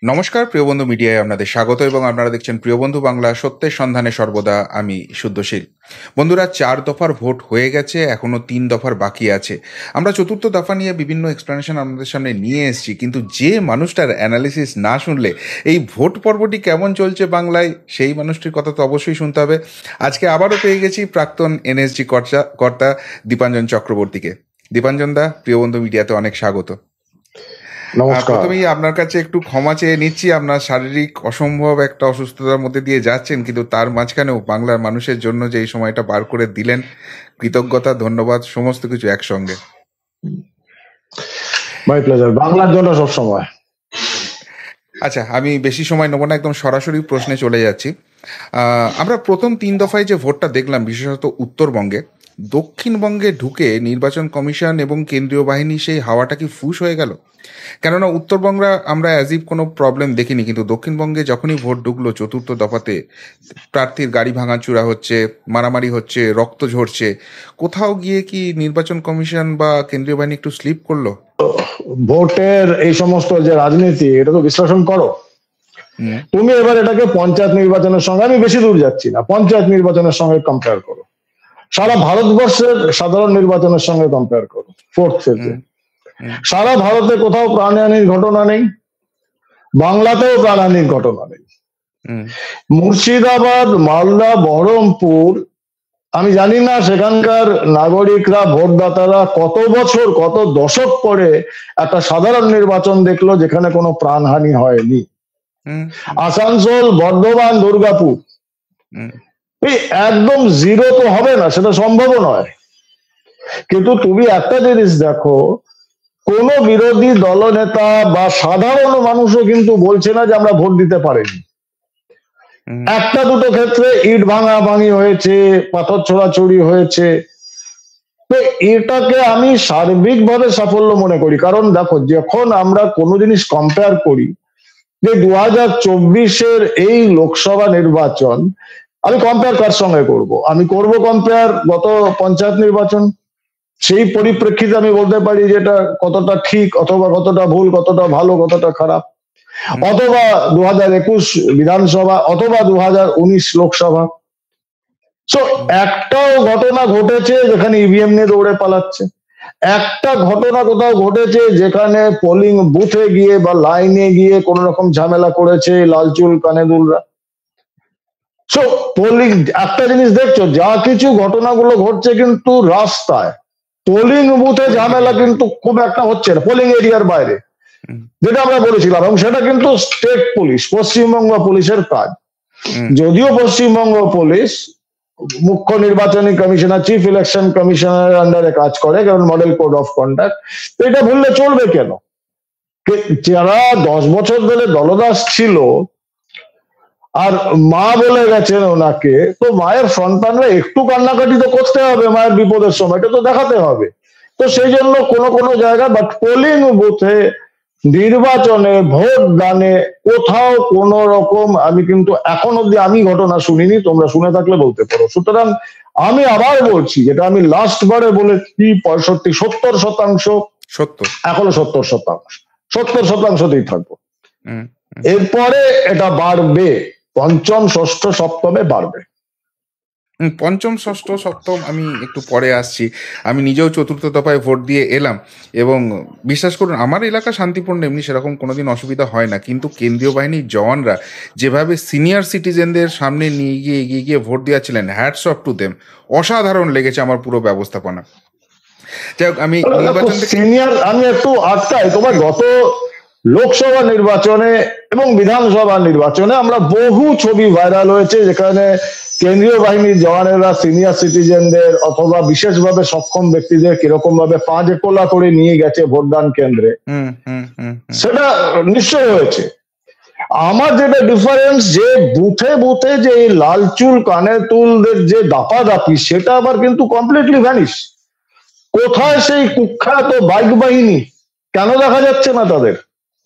নমস্কার, প্রিয় বন্ধু মিডিয়ায় আপনাদের স্বাগত এবং আপনারা দেখছেন প্রিয় বন্ধু বাংলা, সত্যের সন্ধানে সর্বদা আমি শুদ্ধশীল। বন্ধুরা, 4 দফার ভোট হয়ে গেছে, এখনো 3 দফার বাকি আছে। আমরা চতুর্থ দফা নিয়ে বিভিন্ন এক্সপ্লেনেশন আপনাদের সামনে নিয়ে এসেছি, কিন্তু যে মানুষটার অ্যানালিসিস না শুনলে এই ভোট পর্বটি কেমন চলছে বাংলায়, সেই মানুষটির কথা তো অবশ্যই শুনতে হবে। আজকে আবারও পেয়ে গেছি প্রাক্তন এনএসজি কর্তা দীপাঞ্জন চক্রবর্তীকে। দীপাঞ্জন দা, প্রিয় বন্ধু মিডিয়াতে অনেক স্বাগত। প্রথমেই আপনার কাছে একটু ক্ষমা চেয়ে নিচ্ছি, আপনার শারীরিক অসম্ভব একটা অসুস্থতার মধ্যে দিয়ে যাচ্ছেন, কিন্তু তার মাঝখানেও বাংলার মানুষের জন্য যে এই সময়টা বার করে দিলেন, কৃতজ্ঞতা, ধন্যবাদ, সমস্ত কিছু একসঙ্গে। মাই প্লেজার, বাংলার জন্য সব সময়। আচ্ছা, আমি বেশি সময় নেব না, একদম সরাসরি প্রশ্নে চলে যাচ্ছি। আমরা প্রথম 3 দফায় যে ভোটটা দেখলাম, বিশেষত উত্তরবঙ্গে, দক্ষিণবঙ্গে ঢুকে নির্বাচন কমিশন এবং কেন্দ্রীয় বাহিনী সেই হাওয়াটা কি ফুস হয়ে গেল? কেননা উত্তরবঙ্গে আমরা অ্যাজিভ কোনো প্রবলেম দেখিনি, কিন্তু দক্ষিণবঙ্গে যখনই ভোট ঢুকলো চতুর্থ দফাতে, প্রার্থীর গাড়ি ভাঙাচুরা হচ্ছে, মারামারি হচ্ছে, রক্ত ঝরছে। কোথাও গিয়ে কি নির্বাচন কমিশন বা কেন্দ্রীয় বাহিনী একটু স্লিপ করলো? ভোটের এই সমস্ত যে রাজনীতি, এটা তো বিশ্লেষণ করো তুমি। এবার এটাকে পঞ্চায়েত নির্বাচনের সঙ্গে, আমি বেশি দূর যাচ্ছি না, পঞ্চায়েত নির্বাচনের সঙ্গে কম্পেয়ার করো, সারা ভারতবর্ষের সাধারণ নির্বাচনের সঙ্গে কম্পেয়ার করো। ফোর্থ ফেজে সারা ভারতে কোথাও প্রাণহানির ঘটনা নেই, বাংলাতেও প্রাণহানির ঘটনা নেই। মুর্শিদাবাদ, মালদা, বহরমপুর, আমি জানি না সেখানকার নাগরিকরা, ভোটদাতারা কত বছর, কত দশক পরে একটা সাধারণ নির্বাচন দেখলো যেখানে কোনো প্রাণহানি হয়নি। আসানসোল, বর্ধমান, দুর্গাপুর, এই একদম জিরো তো হবে না, সেটা সম্ভব নয়। কিন্তু তুমি একটা জিনিস দেখো, কোন বিরোধী দলনেতা বা সাধারণ মানুষও কিন্তু বলছে না যে আমরা ভোট দিতে পারিনি। একটা দুটো ক্ষেত্রে ইট ভাঙাভাঙি হয়েছে, পাথর ছোড়াছুড়ি হয়েছে, তো এটাকে আমি সার্বিকভাবে সাফল্য মনে করি। কারণ দেখো, যখন আমরা কোনো জিনিস কম্পেয়ার করি, যে 2024-এর এই লোকসভা নির্বাচন, আমি কম্পেয়ার কার সঙ্গে করব? আমি করব কম্পেয়ার গত পঞ্চায়েত নির্বাচন। সেই পরিপ্রেক্ষিতে আমি বলতে পারি যে এটা কতটা ঠিক, অথবা কতটা ভুল, কতটা ভালো, কতটা খারাপ। অথবা 2021 বিধানসভা, অথবা 2019 লোকসভা। সো একটাও ঘটনা ঘটেছে যেখানে ইভিএম নিয়ে দৌড়ে পালাচ্ছে, একটা ঘটনা কোথাও ঘটেছে যেখানে পোলিং বুথে গিয়ে বা লাইনে গিয়ে কোন রকম ঝামেলা করেছে লালচুল কানেদুলরা। সো পোলিং, একটা জিনিস দেখছো, যা কিছু ঘটনাগুলো ঘটছে কিন্তু রাস্তায়, পোলিং বুথে ঝামেলা কিন্তু খুব একটা হচ্ছে না, পোলিং এরিয়ার বাইরে, যেটা আমরা বলেছিলাম। এবং সেটা কিন্তু স্টেট পুলিশ, পশ্চিমবঙ্গ পুলিশের কাজ। যদিও পশ্চিমবঙ্গ পুলিশ মুখ্য নির্বাচনী কমিশনার, চিফ ইলেকশন কমিশনারের আন্ডারে কাজ করে, কারণ মডেল কোড অফ কন্ডাক্ট। তো এটা ভুললে চলবে কেন? যারা 10 বছর ধরে দলদাস ছিল আর মা বলে গেছেন ওনাকে, তো মায়ের সন্তানরা একটু কান্নাকাটি তো করতে হবে মায়ের বিপদের সময়, এটা তো দেখাতে হবে। তো সেই জন্য কোনো জায়গা, বাট পোলিং বুথে, নির্বাচনে, ভোট দানে কোথাও কোন রকম, আমি কিন্তু এখন অব্দি আমি ঘটনা শুনিনি, তোমরা শুনে থাকলে বলতে পারো। সুতরাং আমি আবার বলছি, যেটা আমি লাস্ট বারে বলেছি, 65-70% এখনো 70%তেই থাকবো। এরপরে এটা বাড়বে, পঞ্চম, ষষ্ঠ, সপ্তমে বাড়বে। পঞ্চম, ষষ্ঠ, সপ্তম আমি একটু পরে আসছি। আমি নিজেও চতুর্থ দফায় ভোট দিয়ে এলাম এবং বিশ্বাস করুন, আমার এলাকা শান্তিপূর্ণ, এমনি সেরকম কোনোদিন অসুবিধা হয় না। কিন্তু কেন্দ্রীয় বাহিনীর জওয়ানরা যেভাবে সিনিয়র সিটিজেনদের সামনে নিয়ে গিয়ে এগিয়ে গিয়ে ভোট দিয়েছিলেন, হ্যাটস অফ টু দেম। অসাধারণ লেগেছে আমার পুরো ব্যবস্থাপনা। যাই হোক, আমি একটু আটকাই, তোমার গত লোকসভা নির্বাচনে এবং বিধানসভা নির্বাচনে আমরা বহু ছবি ভাইরাল হয়েছে যেখানে কেন্দ্রীয় বাহিনীর জওয়ানেরা সিনিয়র সিটিজেনদের অথবা বিশেষভাবে সক্ষম ব্যক্তিদের কিরকম ভাবে পাঁজে কোলা করে নিয়ে গেছে ভোটদান কেন্দ্রে। সেটা নিশ্চয় হয়েছে। আমার যেটা ডিফারেন্স, যে বুথে বুথে যে এই লালচুল কানের তুলদের যে দাপাদাপি, সেটা আবার কিন্তু কমপ্লিটলি ভ্যানিশ। কোথায় সেই কুখ্যাত বাইক বাহিনী? কেন দেখা যাচ্ছে না তাদের?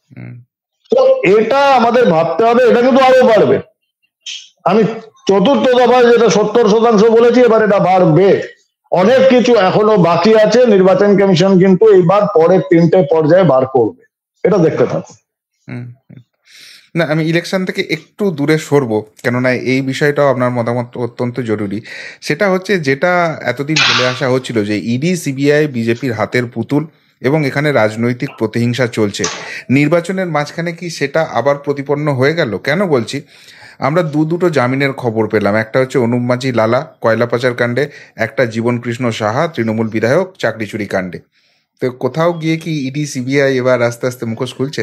তো এটা আমাদের ভাবতে হবে, এটা কিন্তু আরো বাড়বে। আমি চতুর্থ দফায় যেটা 70% বলেছি, এবার এটা বাড়বে। অনেক কিছু এখনো বাকি আছে, নির্বাচন কমিশন কিন্তু এইবার পরের 3টে পর্যায়ে বার করবে, এটা দেখতে থাকো। না, আমি ইলেকশন থেকে একটু দূরে সরবো, কেননা এই বিষয়টাও আপনার মতামত অত্যন্ত জরুরি। সেটা হচ্ছে, যেটা এতদিন বলে আসা হচ্ছিল যে ইডি সিবিআই বিজেপির হাতের পুতুল এবং এখানে রাজনৈতিক প্রতিহিংসা চলছে, নির্বাচনের মাঝখানে কি সেটা আবার প্রতিপন্ন হয়ে গেল? কেন বলছি, আমরা দুটো জামিনের খবর পেলাম। একটা হচ্ছে অনুপ মাঝি লালা কয়লা পাচার কাণ্ডে, একটা জীবন কৃষ্ণ সাহা তৃণমূল বিধায়ক চাকরি চুরি কাণ্ডে। তো কোথাও গিয়ে কি ইডি সিবিআই এবার আস্তে আস্তে মুখোশ খুলছে?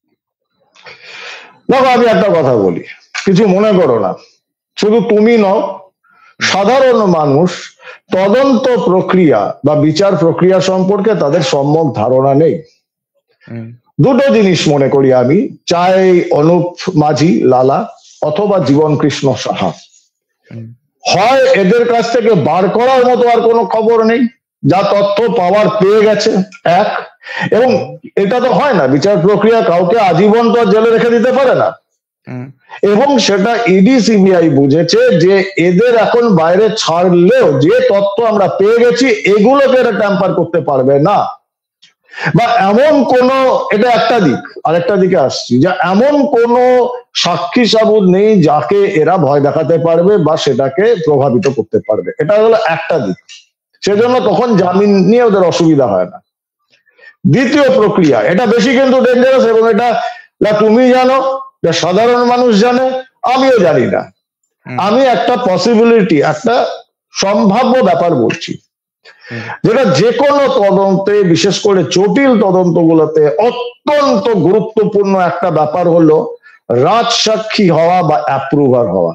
দেখো, আমি একটা কথা বলি, কিছু মনে করো না, শুধু তুমি নও, সাধারণ মানুষ তদন্ত প্রক্রিয়া বা বিচার প্রক্রিয়া সম্পর্কে তাদের সম্যক ধারণা নেই। দুটো জিনিস মনে করি আমি, চাই অনুপ মাঝি লালা অথবা জীবন কৃষ্ণ সাহা, হয় এদের কাছ থেকে বার করার মতো আর কোনো খবর নেই, যা তথ্য পাওয়ার পেয়ে গেছে এক, এবং এটা তো হয় না, বিচার প্রক্রিয়া কাউকে আজীবন তো জেলে রেখে দিতে পারে না, এবং সেটা ইডি সিবিআই বুঝেছে যে এদের এখন বাইরে ছাড়লেও যে তথ্য আমরা পেয়ে গেছি এগুলোকে এরা ট্যাম্পার করতে পারবে না, বা এমন কোন, এটা একটা দিক, আরেকটা দিকে আসছি, যে এমন কোন সাক্ষী সাবুত নেই যাকে এরা ভয় দেখাতে পারবে বা সেটাকে প্রভাবিত করতে পারবে, এটা হলো একটা দিক, সেজন্য তখন জামিন নিয়ে ওদের অসুবিধা হয় না। দ্বিতীয় প্রক্রিয়া, এটা বেশি কিন্তু ডেঞ্জারাস, এবং এটা তুমি জানো, সাধারণ মানুষ জানে, আমিও জানি না, আমি একটা পসিবিলিটি, একটা সম্ভাব্য ব্যাপার বলছি, যেটা যে কোনো তদন্তে, বিশেষ করে জটিল তদন্তগুলোতে অত্যন্ত গুরুত্বপূর্ণ একটা ব্যাপার হলো রাজসাক্ষী হওয়া বা অ্যাপ্রুভার হওয়া।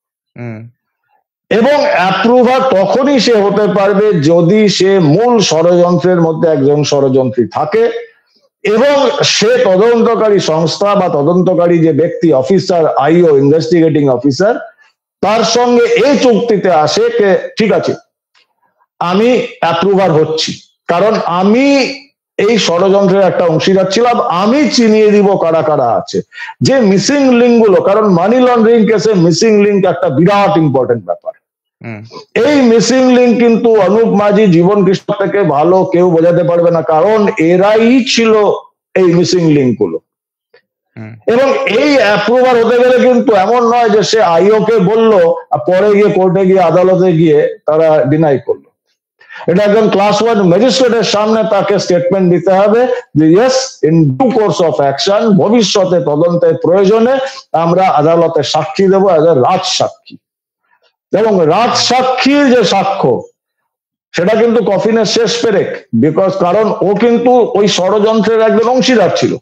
এবং অ্যাপ্রুভার তখনই সে হতে পারবে যদি সে মূল ষড়যন্ত্রের মধ্যে একজন ষড়যন্ত্রী থাকে, এবং সে তদন্তকারী সংস্থা বা তদন্তকারী যে ব্যক্তি, অফিসার, আইও, ইনভেস্টিগেটিং অফিসার, তার সঙ্গে এই চুক্তিতে আসে যে ঠিক আছে, আমি অ্যাপ্রুভার হচ্ছি, কারণ আমি এই ষড়যন্ত্রের একটা অংশীদার ছিলাম, আমি চিনিয়ে দিব কারা কারা আছে, যে মিসিং লিঙ্ক গুলো, কারণ মানি লন্ডারিং কেসে মিসিং লিঙ্ক একটা বিরাট ইম্পর্টেন্ট ব্যাপার। এই মিসিং লিঙ্ক কিন্তু অনুপ মাঝি, জীবন কৃষ্ণ থেকে ভালো কেউ বোঝাতে পারবে না, কারণ এরাই ছিল এই মিসিং লিঙ্ক গুলো। এবং এই অ্যাপ্রুভার হতে গেলে কিন্তু এমন নয় যে সে আইও কে বললো পরে গিয়ে কোর্টে গিয়ে আদালতে গিয়ে তারা ডিনাই করলো, এটা একজন ক্লাস 1 ম্যাজিস্ট্রেটের সামনে তাকে স্টেটমেন্ট দিতে হবে যে yes, in due course of action, ভবিষ্যতে তদন্তের প্রয়োজনে আমরা আদালতে সাক্ষী দেবো এজ এ রাজ সাক্ষী, এবং রাজ সাক্ষীর যে সাক্ষ্য সেটা কিন্তু কফিনের শেষ পেরেক, বিকজ কারণ ও কিন্তু ওই ষড়যন্ত্রের একজন অংশীদার ছিল,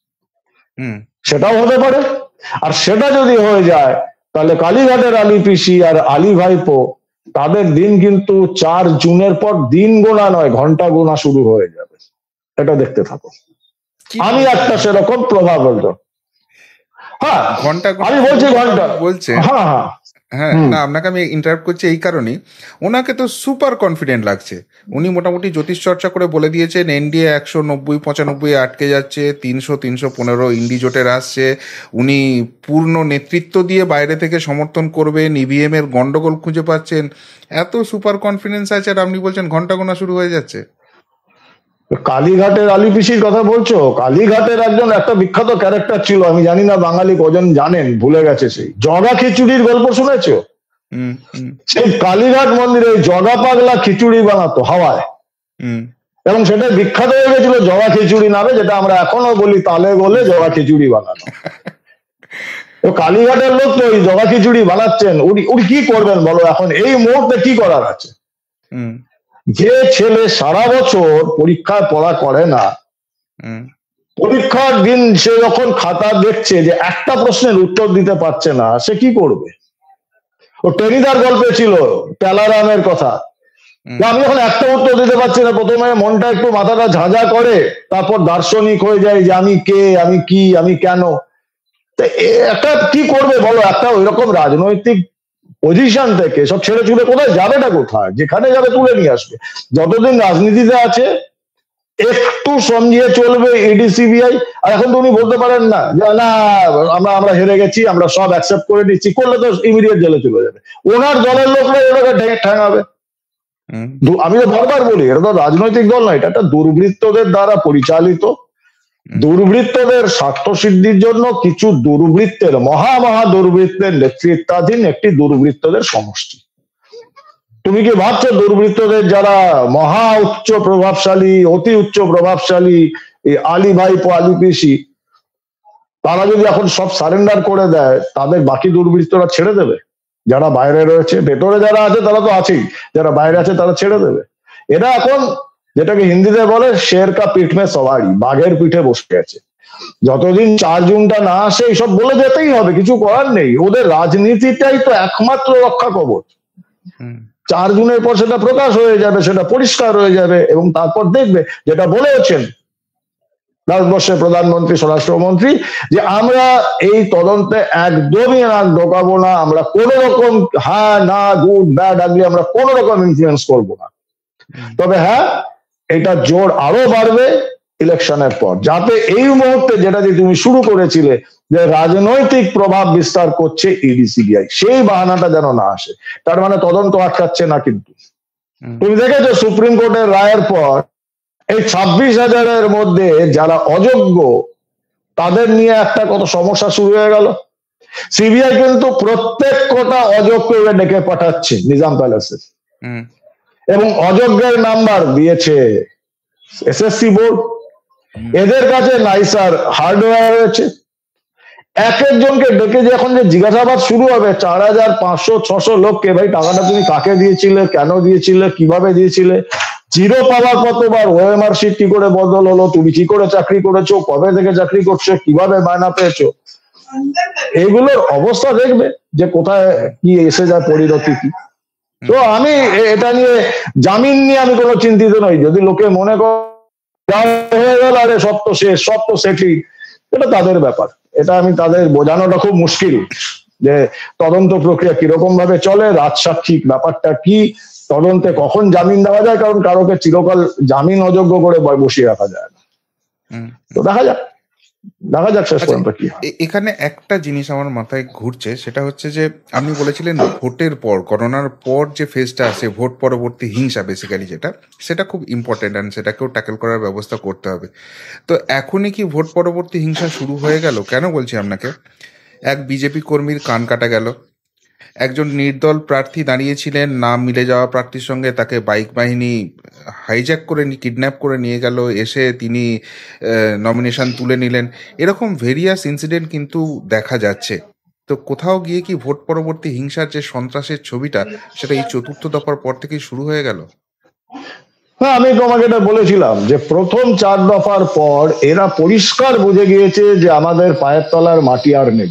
সেটাও হতে পারে। আর সেটা যদি হয়ে যায় তাহলে কালীঘাটের আলী পিসি আর আলী ভাইপো, তাদের দিন কিন্তু 4 জুনের পর দিন গোনা নয়, ঘন্টা গোনা শুরু হয়ে যাবে, এটা দেখতে থাকো। আমি একটা সেরকম প্রভাব বলতো, হ্যাঁ ঘন্টা আমি বলছি ঘন্টা বলছে, হ্যাঁ হ্যাঁ হ্যাঁ, না আপনাকে আমি ইন্টারাপ্ট করছি এই কারণেই, ওনাকে তো সুপার কনফিডেন্ট লাগছে। উনি মোটামুটি জ্যোতিষ চর্চা করে বলে দিয়েছেন এনডিএ 190-95 আটকে যাচ্ছে, 300-315 ইন্ডি জোটের আসছে, উনি পূর্ণ নেতৃত্ব দিয়ে বাইরে থেকে সমর্থন করবেন, ইভিএম এর গন্ডগোল খুঁজে পাচ্ছেন, এত সুপার কনফিডেন্স আছে, আর আপনি বলছেন ঘন্টা গোনা শুরু হয়ে যাচ্ছে। কালীঘাটের আলী পিসির কথা বলছো? কালীঘাটের একজন একটা বিখ্যাত ক্যারেক্টার ছিল, আমি জানি না বাঙালি কজন জানেন, ভুলে গেছে, সেই জগা খিচুড়ির গল্প শুনেছো? সেই কালীঘাট মন্দিরে জগা পাগলা খিচুড়ি বানাতো হাওয়ায়, এবং সেটা বিখ্যাত হয়ে গেছিল জগা খিচুড়ি নামে, যেটা আমরা এখনো বলি তালে বলে জগা খিচুড়ি বানানো। কালীঘাটের লোক তো ওই জগা খিচুড়ি বানাচ্ছেন, উনি কি করবেন বলো এখন এই মুহূর্তে, কি করার আছে? যে ছেলে সারা বছর পরীক্ষায় পড়া করে না, পরীক্ষার দিন সে যখন খাতা দেখছে যে একটা প্রশ্নের উত্তর দিতে পারছে না, সে কি করবে? ও টেনিদার গল্পে ছিল প্যালারামের কথা, আমি যখন একটা উত্তর দিতে পারছি না, প্রথমে মনটা একটু মাথাটা ঝাঁঝা করে, তারপর দার্শনিক হয়ে যায় যে আমি কে, আমি কি, আমি কেন। একটা কি করবে বলো, একটা ওইরকম রাজনৈতিক পজিশন থেকে সব ছেড়ে ছুড়ে কোথায় যাবেটা, কোথায় যেখানে যাবে তুলে নিয়ে আসবে। যতদিন রাজনীতিতে আছে একটু সমঝিয়ে চলবে ইডি সিবিআই। আর এখন তো উনি বলতে পারেন না যে না আমরা হেরে গেছি, আমরা সব অ্যাকসেপ্ট করে নিচ্ছি, করলে তো ইমিডিয়েট জেলে চলে যাবে, ওনার দলের লোকরা ওনাকে ঠ্যাঙাবে। আমি তো বারবার বলি, এটা তো রাজনৈতিক দল না, এটা একটা দুর্বৃত্তদের দ্বারা পরিচালিত দুর্বৃত্তদের স্বার্থ সিদ্ধির জন্য কিছু দুর্বৃত্তের মহা দুর্বৃত্তের নেতৃত্বাধীন একটি দুর্বৃত্তদের সমষ্টি। তুমি কি ভাবছো দুর্বৃত্তদের যারা মহা উচ্চ প্রভাবশালী, অতি উচ্চ প্রভাবশালী আলী ভাইপো আলী পিসি, তারা যদি এখন সব সারেন্ডার করে দেয় তাদের বাকি দুর্বৃত্তরা ছেড়ে দেবে? যারা বাইরে রয়েছে, ভেতরে যারা আছে তারা তো আছেই, যারা বাইরে আছে তারা ছেড়ে দেবে? এটা এখন যেটাকে হিন্দিতে বলে শের কা পিঠ মে সওয়ারি, বাঘের পিঠে বসে আছে। যতদিন 4 জুনটা না আসে এইসব বলে যেতেই হবে, কিছু করার নেই। ওদের রাজনীতিটাই তো একমাত্র রক্ষা কবচ। 4 জুনের পর সেটা প্রকাশ হয়ে যাবে, সেটা পরিষ্কার হয়ে যাবে, এবং তারপর দেখবে যেটা বলেছেন ভারতবর্ষের প্রধানমন্ত্রী, স্বরাষ্ট্রমন্ত্রী, যে আমরা এই তদন্তে একদমই নাক ঢোকাবো না, আমরা কোন রকম হ্যাঁ না গুড ব্যাড আগলি আমরা কোন রকম ইনফ্লুয়েন্স করবো না। তবে হ্যাঁ, এটা জোর আরো বাড়বে ইলেকশনের পর, যাতে এই মুহূর্তে যেটা দিয়ে তুমি শুরু করেছিলে যে রাজনৈতিক প্রভাব বিস্তার করছে ইডি সিবিআই, সেই বাহানাটা যেন না আসে। তার মানে তদন্ত আটকাচ্ছে না, কিন্তু তুমি দেখেছো সুপ্রিম কোর্টের রায়ের পর এই 26,000-এর মধ্যে যারা অযোগ্য তাদের নিয়ে একটা কত সমস্যা শুরু হয়ে গেল। সিবিআই কিন্তু প্রত্যেক কটা অযোগ্যকে ডেকে পাঠাচ্ছে নিজাম প্যালেসে, এবং অযোগ্যের নাম্বার দিয়েছে এসএসসি বোর্ড। এদের কাছে নাইসার হার্ডওয়্যার রয়েছে। এক একজনকে ডেকে যে এখন যে জিজ্ঞাসাবাদ শুরু হবে 4,500-600 লোককে, ভাই টাকাটা তুমি কাকে দিয়েছিলে, কেন দিয়েছিলে, কিভাবে দিয়েছিলে, জিরো পাওয়ার কতবার, ওএমআর শিট কি করে বদল হলো, তুমি কি করে চাকরি করেছো, কবে থেকে চাকরি করছো, কিভাবে মায়না পেয়েছো, এগুলোর অবস্থা দেখবে যে কোথায় কি এসে যায়, পরিণতি কি। তো আমি এটা নিয়ে জামিন নিয়ে আমি কোনো চিন্তিত নই। যদি লোকে মনে করে হয়ে গেল আরে সব তো শেষ, সব তো সেটি, এটা তাদের ব্যাপার। এটা আমি তাদের বোঝানোটা খুব মুশকিল যে তদন্ত প্রক্রিয়া কিরকম ভাবে চলে, রাজসাক্ষী ব্যাপারটা কি, তদন্তে কখন জামিন দেওয়া যায়, কারণ কারোকে চিরকাল জামিন অযোগ্য করে বসিয়ে রাখা যায় না। তো দেখা যাক শেষ পর্যন্ত কি। এখানে একটা জিনিস আমার মাথায় ঘুরছে, সেটা হচ্ছে যে আপনি বলেছিলেন ভোটের পর, গণনার পর যে ফেজটা আছে, ভোট পরবর্তী হিংসা বেসিক্যালি, সেটা খুব ইম্পর্টেন্ট, অ্যান্ড সেটাকেও ট্যাকেল করার ব্যবস্থা করতে হবে। তো এখনই কি ভোট পরবর্তী হিংসা শুরু হয়ে গেল? কেন বলছি আপনাকে, এক বিজেপি কর্মীর কান কাটা গেল, একজন নির্দল প্রার্থী দাঁড়িয়েছিলেন, নাম মিলে যাওয়া প্রার্থীর সঙ্গে তাকে বাইক বাহিনী হাইজ্যাক করে কিডন্যাপ করে নিয়ে গেল, এসে তিনি নমিনেশন তুলে নিলেন। এরকম ভেরিয়াস ইনসিডেন্ট কিন্তু দেখা যাচ্ছে। তো কোথাও গিয়ে কি ভোট পরবর্তী হিংসার যে সন্ত্রাসের ছবিটা, সেটা এই 4th দফার পর থেকেই শুরু হয়ে গেল? হ্যাঁ, আমি তোমাকে এটা বলেছিলাম যে প্রথম 4 দফার পর এরা পরিষ্কার বুঝে গিয়েছে যে আমাদের পায়ের তলার মাটি আর নেই,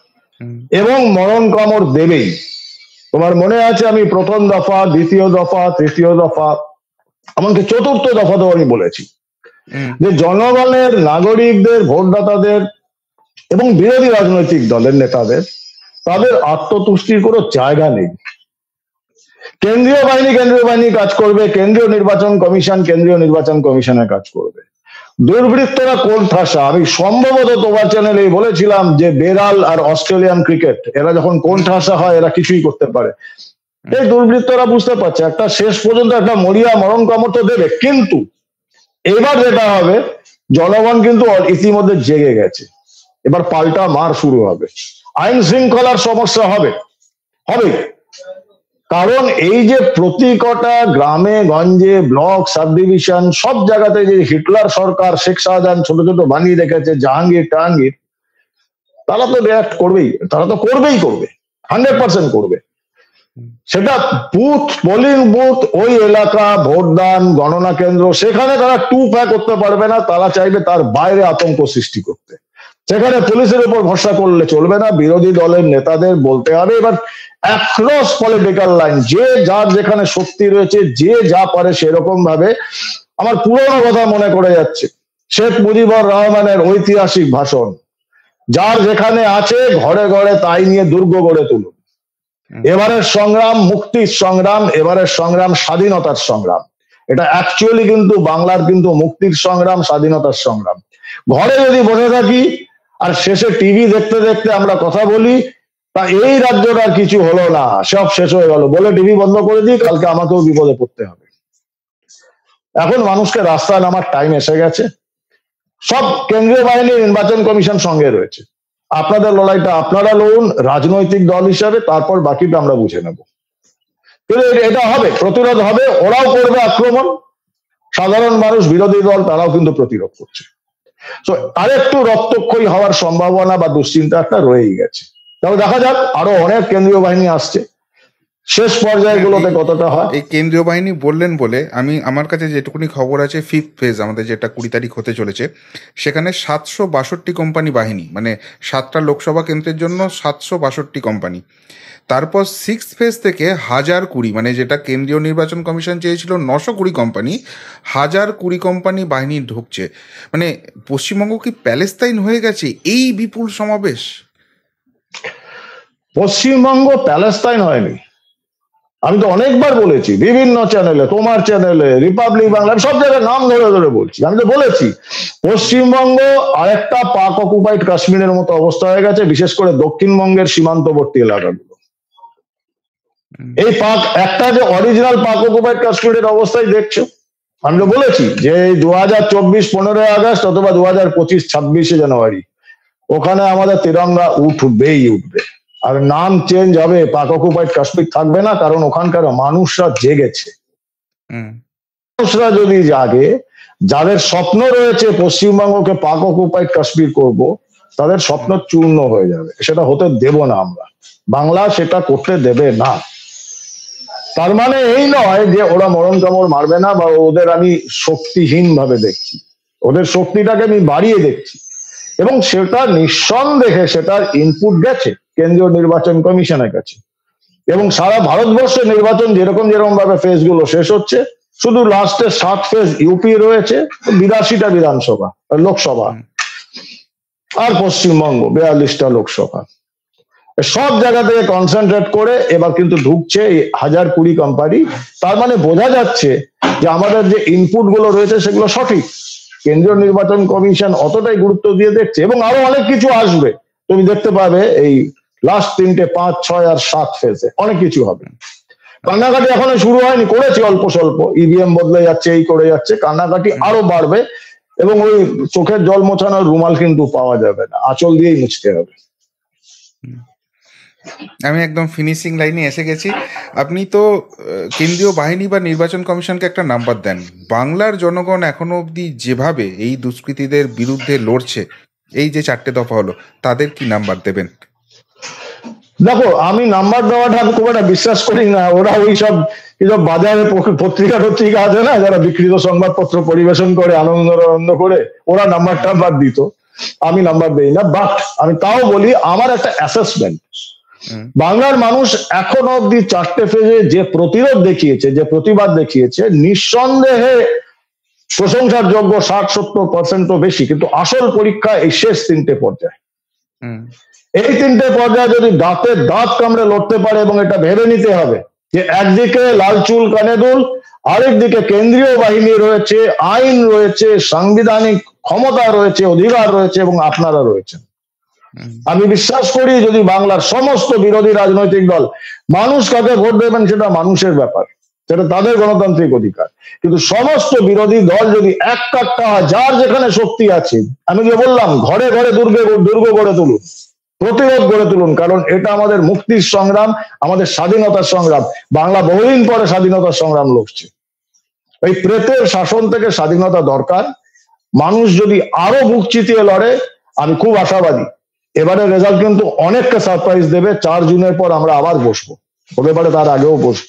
এবং মরণ কামড় দেবেই। তোমার মনে আছে আমি প্রথম দফা, দ্বিতীয় দফা, তৃতীয় দফা, এমনকি 4th দফাতেও আমি বলেছি যে জনগণের, নাগরিকদের, ভোটদাতাদের এবং বিরোধী রাজনৈতিক দলের নেতাদের তাদের আত্মতুষ্টির কোনো জায়গা নেই। কেন্দ্রীয় বাহিনী কাজ করবে, কেন্দ্রীয় নির্বাচন কমিশনের কাজ করবে। দুর্বৃত্তরা কোন ঠাসা, আমি সম্ভবত তোমার চ্যানেলে বলেছিলাম যে বেড়াল আর অস্ট্রেলিয়ান ক্রিকেট, এরা যখন কোন ঠাসা হয় এরা কিছুই করতে পারে। এই দুর্বৃত্তরা বুঝতে পারছে একটা শেষ পর্যন্ত একটা মরিয়া মরণ কামড় তো দেবে, কিন্তু এবার যেটা হবে, জনগণ কিন্তু ইতিমধ্যে জেগে গেছে, এবার পাল্টা মার শুরু হবে, আইন শৃঙ্খলার সমস্যা হবে। কারণ এই যে প্রতি কটা গ্রামে গঞ্জে, ব্লক, সাব ডিভিশন, সব জায়গাতে যে হিটলার সরকার, শেখ শাহজাহান ছোট ছোট বানিয়ে রেখেছে, জাহাঙ্গীর, তারা তো রিয়াক্ট করবেই, তারা তো করবেই, 100% করবে। সেটা বুথ, পোলিং বুথ, ওই এলাকা, ভোটদান, গণনা কেন্দ্র, সেখানে তারা করতে পারবে না, তারা চাইবে তার বাইরে আতঙ্ক সৃষ্টি করতে। সেখানে পুলিশের উপর ভরসা করলে চলবে না, বিরোধী দলের নেতাদের বলতে হবে এবার অ্যাক্রস পলিটিক্যাল লাইন, যে যার যেখানে শক্তি রয়েছে, যে যা পারে সেরকম ভাবে। আমার পুরোনো কথা মনে করে যাচ্ছে, শেখ মুজিবুর রহমানের ঐতিহাসিক ভাষণ, যার যেখানে আছে ঘরে ঘরে তাই নিয়ে দুর্গ গড়ে তুলুন। এবারের সংগ্রাম মুক্তির সংগ্রাম, এবারের সংগ্রাম স্বাধীনতার সংগ্রাম। এটা অ্যাকচুয়ালি কিন্তু বাংলার কিন্তু মুক্তির সংগ্রাম, স্বাধীনতার সংগ্রাম। ঘরে যদি বসে থাকি আর শেষে টিভি দেখতে দেখতে আমরা কথা বলি, তা এই রাজ্যটা আর কিছু হলো না, সব শেষ হয়ে গেল বলে টিভি বন্ধ করে দিই, কালকে আমাকেও বিপদে পড়তে হবে। এখন মানুষকে রাস্তায় নামার টাইম এসে গেছে। সব কেন্দ্রীয় বাহিনী, নির্বাচন কমিশন সঙ্গে রয়েছে। আপনাদের লড়াইটা আপনারা লড়ুন রাজনৈতিক দল হিসাবে, তারপর বাকিটা আমরা বুঝে নেব। কিন্তু এটা হবে, প্রতিরোধ হবে, ওরাও করবে আক্রমণ, সাধারণ মানুষ, বিরোধী দল তারাও কিন্তু প্রতিরোধ করছে। তো আরেকটু রক্তক্ষয়ী হওয়ার সম্ভাবনা বা দুশ্চিন্তা একটা রয়েই গেছে। তবে দেখা যাক, আরো অনেক কেন্দ্রীয় বাহিনী আসছে, শেষ পর্যায়গুলোতে কতটা হয়। এই কেন্দ্রীয় বাহিনী বললেন বলে আমার কাছে যেটুকুনি খবর আছে, 5th ফেজ আমাদের যেটা 20 তারিখ হতে চলেছে, সেখানে 762 কোম্পানি বাহিনী, মানে 7টা লোকসভা কেন্দ্রের জন্য 762 কোম্পানি। তারপর 6th ফেজ থেকে 1020, মানে যেটা কেন্দ্রীয় নির্বাচন কমিশন চেয়েছিল 920 কোম্পানি, 1020 কোম্পানি বাহিনী ঢুকছে। মানে পশ্চিমবঙ্গ কি প্যালেস্তাইন হয়ে গেছে এই বিপুল সমাবেশ? পশ্চিমবঙ্গ প্যালেস্তাইন হয়নি। আমি তো অনেকবার বলেছি, বিভিন্ন চ্যানেলে, তোমার চ্যানেলে, রিপাবলিক বাংলা, সব জায়গায় নাম ধরে ধরে বলছি। আমি তো বলেছি পশ্চিমবঙ্গ আরেকটা পাক অকুপাইড কাশ্মীরের মতো অবস্থা হয়ে গেছে, বিশেষ করে দক্ষিণবঙ্গের সীমান্তবর্তী এলাকাগুলো। এই পাক, একটা যে অরিজিনাল পাক অকুপাইড কাশ্মীরের অবস্থায় দেখছো। আমি তো বলেছি যে 2024 15 আগস্ট অথবা 2025 26 জানুয়ারি ওখানে আমাদের তিরঙ্গা উঠবেই উঠবে। আর নাম চেঞ্জ হবে, পাক অকুপাইড কাশ্মীর থাকবে না, কারণ ওখানকার মানুষরা জেগেছে। মানুষরা যদি জাগে, যাদের স্বপ্ন রয়েছে পশ্চিমবঙ্গকে পাক অকুপাইড কাশ্মীর করব, তাদের স্বপ্ন চূর্ণ হয়ে যাবে। সেটা হতে দেব না আমরা, বাংলা সেটা করতে দেবে না। তার মানে এই নয় যে ওরা মরণ কামড় মারবে না, বা ওদের আমি শক্তিহীন ভাবে দেখছি। ওদের শক্তিটাকে আমি বাড়িয়ে দেখছি, এবং সেটা নিঃসন্দেহে সেটার ইনপুট গেছে কেন্দ্রীয় নির্বাচন কমিশনের কাছে। এবং সারা ভারতবর্ষে নির্বাচন যেরকম যেরকম ভাবে ফেজ গুলো শেষ হচ্ছে, শুধু লাস্টে 7 ফেজ ইউপি রয়েছে, 82টা বিধানসভা লোকসভা, আর পশ্চিমবঙ্গ 42টা লোকসভা। সব জায়গা থেকে কনসেন্ট্রেট করে এবার কিন্তু ঢুকছে 1020 কোম্পানি। তার মানে বোঝা যাচ্ছে যে আমাদের যে ইনপুট গুলো রয়েছে সেগুলো সঠিক। কেন্দ্রীয় নির্বাচন কমিশন অতটাই গুরুত্ব দিয়ে দেখছে, এবং আরো অনেক কিছু আসবে। তুমি দেখতে পাবে এই লাস্ট 3টে 5 6 আর 7 ফেজে অনেক কিছু হবে। কান্নাকাটি এখনো শুরু হয়নি, করেছে অল্প স্বল্প, ইভিএম বদলে যাচ্ছে, এই করে যাচ্ছে, কান্নাকাটি আরো বাড়বে। এবং ওই চোখের জল মোছানোর রুমাল কিন্তু পাওয়া যাবে না, আঁচল দিয়েই মুছতে হবে। আমি একদম ফিনিশিং লাইনে এসে গেছি। আপনি তো কেন্দ্রীয় বাহিনী বা নির্বাচন কমিশনকে একটা নাম্বার দেন। বাংলার জনগণ এখনো অবধি যেভাবে এই দুষ্কৃতীদের বিরুদ্ধে লড়ছে, এই যে 4টে দফা হলো, তাদের কি নাম্বার দেবেন? দেখো, আমি নাম্বার দেওয়াটা আমি খুব একটা বিশ্বাস করি না। ওরা ওই সব বাজারে পত্রিকা টত্রিকা আছে না, যারা বিকৃত সংবাদপত্র পরিবেশন করে আনন্দ করে, ওরা নাম্বার টাম্বার দিত। আমি নাম্বার দেই না। বাট আমি তাও বলি, আমার একটা অ্যাসেসমেন্ট, বাংলার মানুষ এখনো অব্দি 4টে ফেজে যে প্রতিরোধ দেখিয়েছে, যে প্রতিবাদ দেখিয়েছে, নিঃসন্দেহে প্রশংসার যোগ্য। 60-70% বেশি। কিন্তু আসল পরীক্ষা এই শেষ 3টে পর্যায়ে। এই 3টে পর্যায়ে যদি দাঁতে দাঁত কামড়ে লড়তে পারে, এবং এটা ভেবে নিতে হবে যে একদিকে লাল চুল কানে দুল, আরেকদিকে কেন্দ্রীয় বাহিনী রয়েছে, আইন রয়েছে, সাংবিধানিক ক্ষমতা রয়েছে, অধিকার রয়েছে, এবং আপনারা রয়েছেন। আমি বিশ্বাস করি যদি বাংলার সমস্ত বিরোধী রাজনৈতিক দল, মানুষ কাকে ভোট দেবেন সেটা মানুষের ব্যাপার, সেটা তাদের গণতান্ত্রিক অধিকার, কিন্তু সমস্ত বিরোধী দল যদি এক কাট্টা হয়, যার যেখানে শক্তি আছে, আমি যে বললাম ঘরে ঘরে দুর্গ গড়ে তুলুন, প্রতিরোধ গড়ে তুলুন, কারণ এটা আমাদের মুক্তির সংগ্রাম, আমাদের স্বাধীনতার সংগ্রাম। বাংলা বহুদিন পরে স্বাধীনতার সংগ্রাম লড়ছে। এই প্রেতের শাসন থেকে স্বাধীনতা দরকার। মানুষ যদি আরো বুক চিতিয়ে লড়ে, আমি খুব আশাবাদী এবারে রেজাল্ট কিন্তু অনেককে সারপ্রাইজ দেবে। 4 জুনের পর আমরা আবার বসবো, হতে পারে তার আগেও বসবো।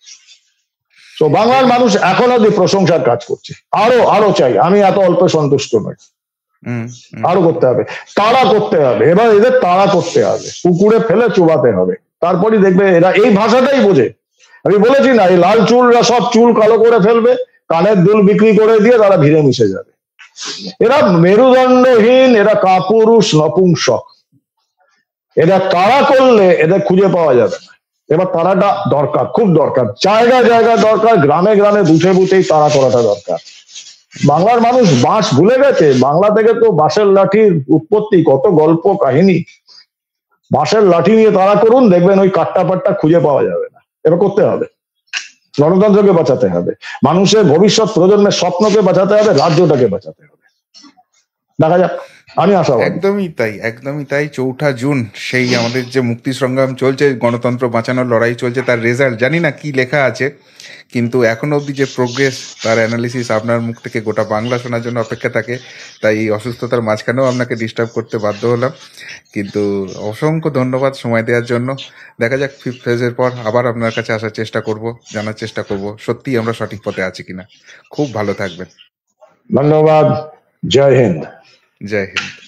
তো বাংলার মানুষ এখনো যে প্রশংসার কাজ করছে, আরো চাই। আমি এত অল্প সন্তুষ্ট নই, আরো করতে হবে, তাড়া করতে হবে। এবার এদের তাড়া করতে হবে, পুকুরে ফেলে চুবাতে হবে। তারপরই দেখবে এরা এই ভাষাটাই বোঝে। আমি বলেছি না, এই লাল চুলরা সব চুল কালো করে ফেলবে, কানের দুল বিক্রি করে দিয়ে তারা ভিড়ে মিশে যাবে। এরা মেরুদণ্ডহীন, এরা কাপুরুষ, নপুংসক। এরা তাড়া করলে এদের খুঁজে পাওয়া যাবে না। এবার তাড়াটা দরকার, খুব দরকার, জায়গায় দরকার, গ্রামে বুথেই তাড়া করাটা দরকার। বাংলার মানুষ বাঁশ ভুলে গেছে। বাংলা থেকে তো বাঁশের লাঠির উৎপত্তি, কত গল্প কাহিনী। বাঁশের লাঠি নিয়ে তাড়া করুন, দেখবেন ওই কাট্টা পাট্টা খুঁজে পাওয়া যাবে না। এবার করতে হবে, গণতন্ত্রকে বাঁচাতে হবে, মানুষের ভবিষ্যৎ প্রজন্মের স্বপ্নকে বাঁচাতে হবে, রাজ্যটাকে বাঁচাতে হবে। দেখা যাক, আমি আশাবাদী। একদমই তাই 4 জুন সেই আমাদের যে মুক্তি সংগ্রাম চলছে, গণতন্ত্র বাঁচানোর লড়াই চলছে, তার রেজাল্ট জানি না কি লেখা আছে, কিন্তু এখনো অবধি যে প্রোগ্রেস, তার অ্যানালিসিস আপনার মুখ থেকে গোটা বাংলা শোনার জন্য অপেক্ষা থাকে। তাই এই অসুস্থতার মাঝখানেও আপনাকে ডিস্টার্ব করতে বাধ্য হলাম, কিন্তু অসংখ্য ধন্যবাদ সময় দেওয়ার জন্য। দেখা যাক 5th ফেজের পর আবার আপনার কাছে আসার চেষ্টা করব, জানার চেষ্টা করব সত্যি আমরা সঠিক পথে আছি কিনা। খুব ভালো থাকবেন। ধন্যবাদ। জয় হিন্দ। জয় হিন্দ।